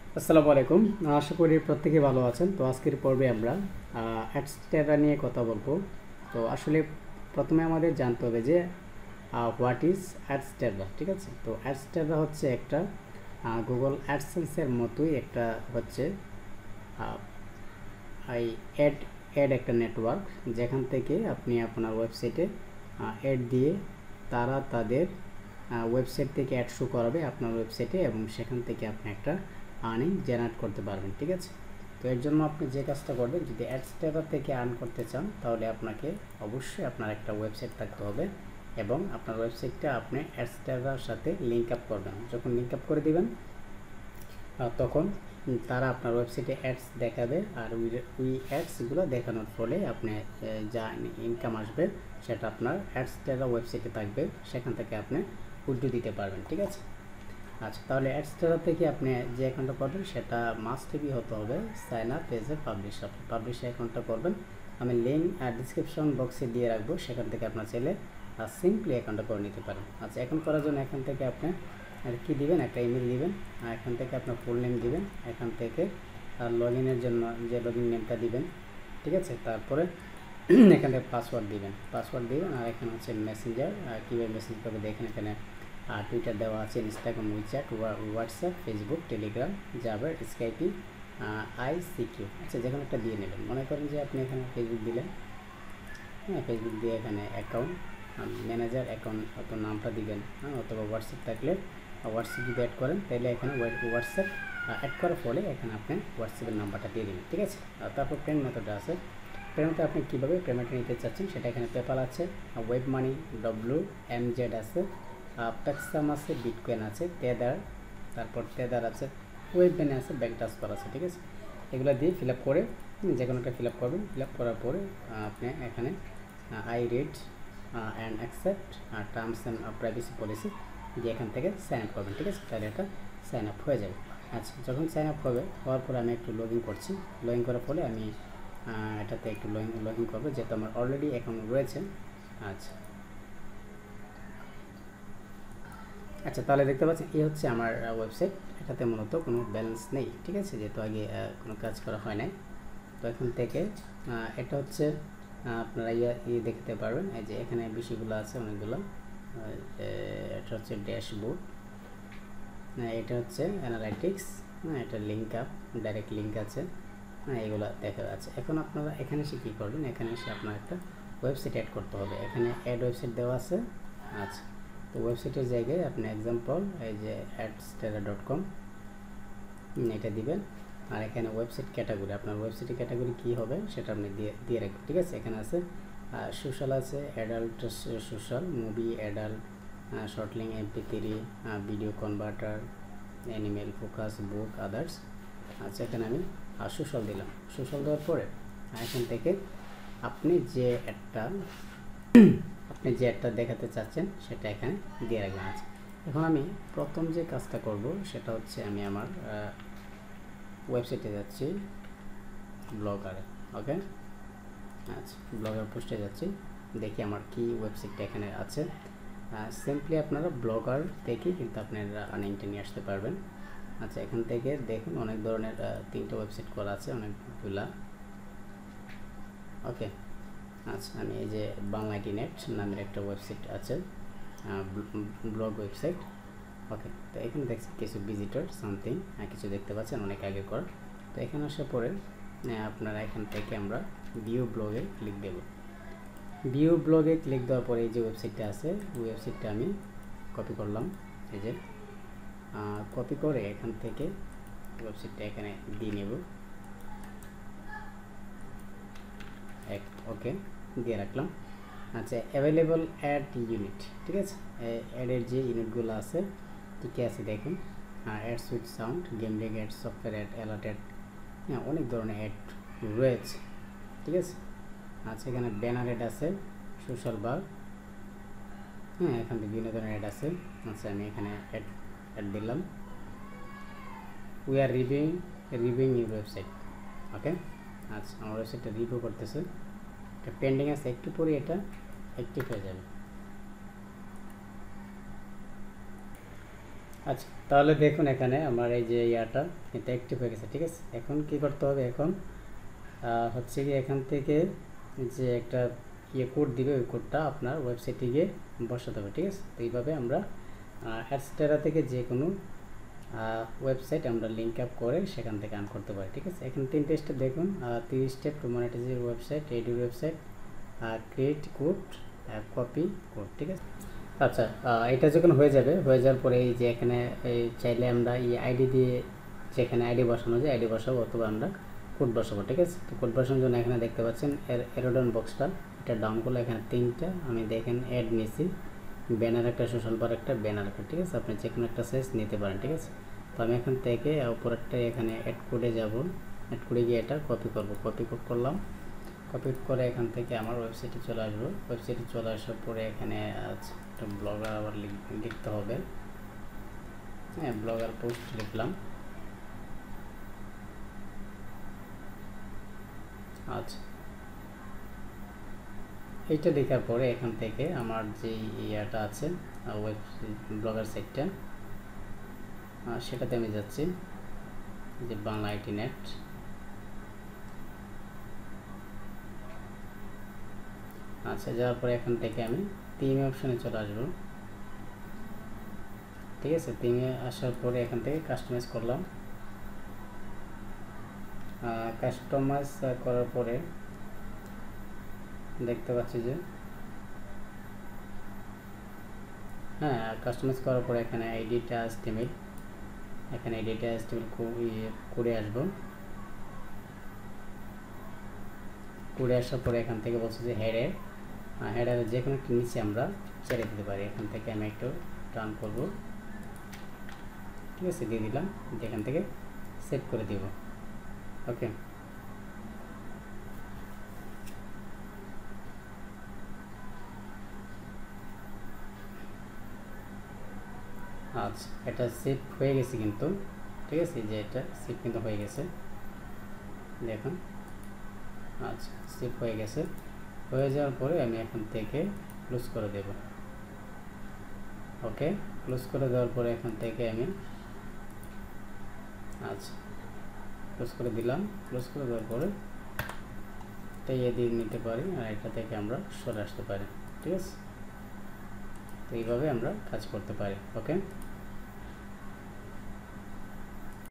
আসসালামু আলাইকুম। আশা করি প্রত্যেকে ভালো আছেন। তো আজকের পর্বে আমরা অ্যাডস্টেরা নিয়ে কথা বলবো। তো আসলে প্রথমে আমাদের জানতে হবে যে হোয়াট ইজ অ্যাডস্টেরা, ঠিক আছে? তো অ্যাডস্টেরা হচ্ছে একটা গুগল অ্যাডসেন্সের মতোই একটা হচ্ছে এই অ্যাড একটা নেটওয়ার্ক, যেখান থেকে আপনি আপনার ওয়েবসাইটে অ্যাড দিয়ে তারা তাদের ওয়েবসাইট থেকে অ্যাড শো করাবে আপনার ওয়েবসাইটে, এবং সেখান থেকে আপনি একটা আর্নিং জেনারেট করতে পারবেন, ঠিক আছে? তো এর জন্য আপনি যে কাজটা করবেন, যদি অ্যাডস্টেরা থেকে আর্ন করতে চান, তাহলে আপনাকে অবশ্যই আপনার একটা ওয়েবসাইট থাকতে হবে, এবং আপনার ওয়েবসাইটটা আপনি অ্যাডস্টেরার সাথে লিঙ্ক আপ করবেন। যখন লিঙ্ক আপ করে দিবেন, তখন তারা আপনার ওয়েবসাইটে অ্যাডস দেখাবে, আর ওই অ্যাডসগুলো দেখানোর ফলে আপনি যা ইনকাম আসবে সেটা আপনার অ্যাডসটা ওয়েবসাইটে থাকবে, সেখান থেকে আপনি উইথড্র দিতে পারবেন, ঠিক আছে? আচ্ছা, তাহলে অ্যাডস্টেরা থেকে আপনি যে অ্যাকাউন্টটা করবেন সেটা মাস্ট বি হতে হবে sign up as a publisher. Publisher অ্যাকাউন্টটা করবেন, আমি লিঙ্ক ডিসক্রিপশন বক্সে দিয়ে রাখবো, সেখান থেকে আপনার চাইলে সিম্পলি অ্যাকাউন্টটা করে নিতে পারেন। আচ্ছা, অ্যাকাউন্ট করার জন্য এখান থেকে আপনি কী দিবেন, একটা ইমেল দিবেন, আর এখান থেকে আপনার ফুল নেম দিবেন, এখান থেকে লগ ইনের জন্য যে লগ ইন নেমটা দিবেন, ঠিক আছে? তারপরে এখান থেকে পাসওয়ার্ড দিবেন, আর এখানে হচ্ছে মেসেঞ্জার, কীভাবে মেসেজ করবে দেখেন, এখানে টুইটার দেওয়া আছে, Instagram, WeChat, WhatsApp, Facebook, Telegram, Jabber, Skype, ICQ. আচ্ছা, যেখানে একটা দিয়ে নেবেন, মনে করেন যে আপনি এখানে ফেসবুক দিলেন, হ্যাঁ, ফেসবুক দিয়ে এখানে অ্যাকাউন্ট ম্যানেজার অ্যাকাউন্ট আপনার নামটা দিবেন, হ্যাঁ, অথবা হোয়াটসঅ্যাপ থাকলে হোয়াটসঅ্যাপ যদি অ্যাড করেন, তাহলে এখানে হোয়াটসঅ্যাপ অ্যাড করার ফলে এখানে আপনি হোয়াটসঅ্যাপের নাম্বারটা দিয়ে দেবেন, ঠিক আছে? আর তারপর পেমেন্ট মেথডটা আছে, পেমেন্টটা আপনি কীভাবে পেমেন্টটা নিতে চাচ্ছেন সেটা এখানে পেপাল আছে, ওয়েব মানি, WMZ আছে, প্যাক্সাম আছে, বিটকয়েন আছে, তেদার আছে, ওয়েব মানি আছে, ব্যাঙ্ক ট্রান্সফার আছে, ঠিক আছে? এগুলো দিয়ে ফিল আপ করে যে কোনো একটা ফিল আপ করবেন। ফিল আপ করার পরে আপনি এখানে I read and accept terms and privacy policy দিয়ে এখান থেকে সাইন আপ করবেন, ঠিক আছে? তাহলে এটা সাইন আপ হয়ে যাবে। আচ্ছা, যখন সাইন আপ হবে, হওয়ার পরে আমি একটু লগ ইন করছি। লগ ইন করার ফলে আমি এটাতে একটু লগ ইন করবো, যেহেতু আমার অলরেডি অ্যাকাউন্ট রয়েছে। আচ্ছা আচ্ছা, তাহলে দেখতে পাচ্ছেন এই হচ্ছে আমার ওয়েবসাইট। এটাতে মূলত কোনো ব্যালেন্স নেই, ঠিক আছে? যেহেতু আগে কোনো কাজ করা হয় নাই। তো এখন থেকে এটা হচ্ছে আপনারা দেখতে পারবেন, এই যে এখানে বিষয়গুলো আছে অনেকগুলো। এটা হচ্ছে ড্যাশবোর্ড, এটা হচ্ছে অ্যানালাইটিক্স, এটা লিঙ্ক আপ, ডাইরেক্ট লিঙ্ক আছে, এগুলো দেখা যাচ্ছে। এখন আপনারা এখানে এসে কী করবেন, এখানে এসে আপনার একটা ওয়েবসাইট অ্যাড করতে হবে। এখানে অ্যাড ওয়েবসাইট দেওয়া আছে। আচ্ছা, তো ওয়েবসাইটের জায়গায় আপনি এক্সাম্পল এই যে adstera.com এটা দিবেন, আর এখানে ওয়েবসাইট ক্যাটাগরি, আপনার ওয়েবসাইটের ক্যাটাগরি কী হবে সেটা আপনি দিয়ে রাখবেন, ঠিক আছে? এখানে আছে সোশ্যাল আছে, adult social, movie, adult, short link, MP3, video converter, animal, focus, book, others. আচ্ছা, এখানে আমি সোশ্যাল দিলাম। সোশ্যাল দেওয়ার পরে এখান থেকে আপনি যে অ্যাডটা দেখাতে চাচ্ছেন সেটা এখানে দিয়ে রাখবেন। আছে, এখন আমি প্রথম যে কাজটা করব সেটা হচ্ছে আমি আমার ওয়েবসাইটে যাচ্ছি, ব্লগারে। ওকে, আচ্ছা, ব্লগার পোস্টে যাচ্ছি, দেখি আমার কি ওয়েবসাইটটা এখানে আছে। সিম্পলি আপনারা ব্লগার দেখি কিন্তু আপনারা আর্নিংটা নিয়ে আসতে পারবেন। আচ্ছা, এখান থেকে দেখুন অনেক ধরনের 3টে ওয়েবসাইট করা আছে, অনেকগুলা। ওকে, আচ্ছা, আমি এই যে বাংলাটিনেট নামের একটা ওয়েবসাইট আছে, ব্লগ ওয়েবসাইট। ওকে, তো এখানে দেখছি কিছু ভিজিটর সামথিং, কিছু দেখতে পাচ্ছেন অনেক আগে কর। তো এখানে আসার পরে আপনারা এখান থেকে আমরা ভিউ ব্লগে ক্লিক দেব। ভিউ ব্লগে ক্লিক দেওয়ার পরে এই যে ওয়েবসাইটটা আছে, ওই ওয়েবসাইটটা আমি কপি করলাম, এই যে কপি করে এখান থেকে ওয়েবসাইটটা এখানে দিয়ে নেব। ওকে, দিয়ে রাখলাম। আচ্ছা, অ্যাভেলেবল অ্যাড ইউনিট, ঠিক আছে? অ্যাডের যে ইউনিটগুলো আছে কী কী আছে দেখুন, ad suite, sound, gambling ad, software ad, alert ad, হ্যাঁ, অনেক ধরনের অ্যাড রয়েছে, ঠিক আছে? আচ্ছা, এখানে ব্যানার অ্যাড আছে, সোশ্যাল বার, হ্যাঁ, এখান থেকে বিভিন্ন ধরনের অ্যাড আছে। আচ্ছা, আমি এখানে অ্যাড দিলাম। We are reviewing your website. Okay, আচ্ছা, আমার ওয়েবসাইটটা রিভিউ করতেছে, এটা পেন্ডিং আছে, একটু পরে এটা অ্যাক্টিভ হয়ে যাবে। আচ্ছা, তাহলে দেখুন এখানে আমার এই যে ইয়াটা এটা অ্যাক্টিভ হয়ে গেছে। ঠিক আছে, এখন কি করতে হবে, এখন হচ্ছে কি এখান থেকে যে একটা কোড দিবে, ওই কোডটা আপনার ওয়েবসাইটে গিয়ে বসাতে হবে। ঠিক আছে, তো এইভাবে আমরা অ্যাডস্টেরা থেকে যে কোনো ওয়েবসাইট আমরা লিঙ্ক আপ করে সেখান থেকে আর্ন করতে পারি। ঠিক আছে, এখন 3টে স্টেপ দেখুন, 3 step to monetize website, add website, create code, copy code. ঠিক আছে, আচ্ছা, এটা যখন হয়ে যাবে, হয়ে যাওয়ার পরে এই যে এখানে এই চাইলে আমরা এই আইডি দিয়ে, যেখানে আইডি বসানো যায় আইডি বসাবো, অথবা আমরা কোড বসাবো। ঠিক আছে, তো কোড বসানোর জন্য এখানে দেখতে পাচ্ছেন এরোডন বক্সটা, এটা ডাউন করলে এখানে 3টা আমি দেখেন অ্যাড নিয়েছি, ব্যানার একটা, সোশ্যাল বার একটা, ব্যানার একটা। ঠিক আছে, আপনি যে কোনো একটা সাইজ নিতে পারেন। ঠিক আছে, তো আমি এখান থেকে উপরেরটা এখানে অ্যাড কোডে যাব, অ্যাড কোডে গিয়ে এটা কপি করব, কপি কোড করলাম, কপি করে এখান থেকে আমার ওয়েবসাইটে চলে আসবো। ওয়েবসাইটে চলে আসার পরে এখানে একটা ব্লগার আবার লিখতে হবে। হ্যাঁ, ব্লগার পোস্ট লিখলাম। আচ্ছা, এইটা লেখার পরে এখান থেকে আমার যে ইয়াটা আছে ব্লগার সাইটটা, সেটাতে আমি যাচ্ছি, যে বাংলা আইটি নেট। আচ্ছা, যাওয়ার পরে এখান থেকে আমি থিমে অপশানে চলে আসবো। ঠিক আছে, থিমে আসার পরে এখান থেকে কাস্টমাইজ করলাম। কাস্টমাইজ করার পরে দেখতে পাচ্ছি যে হ্যাঁ, কাস্টমাইজ করার পরে এখানে এডিট এসটিমেল, এখানে এডিট এসটিমেল করে আসবো। করে আসার পরে এখান থেকে বলছে যে হেডারের যে কোনো একটা নিচে আমরা ছেড়ে দিতে পারি। এখান থেকে আমি একটু টার্ন করব। ঠিক আছে, দিয়ে দিলাম, এখান থেকে সেভ করে দিব। ওকে, আচ্ছা, এটা সেভ হয়ে গেছে কিন্তু। ঠিক আছে, যে এটা সেভ কিন্তু হয়ে গেছে, দেখুন। আচ্ছা, সেভ হয়ে গেছে। হয়ে যাওয়ার পরে আমি এখান থেকে ক্লোজ করে দেব। ওকে, ক্লোজ করে দেওয়ার পরে এখান থেকে আমি আচ্ছা ক্লোজ করে দিলাম। ক্লোজ করে দেওয়ার পরে এটা দিয়ে নিতে পারি, আর এটা থেকে আমরা সরে আসতে পারি। ঠিক আছে, তো এইভাবে আমরা কাজ করতে পারি। ওকে।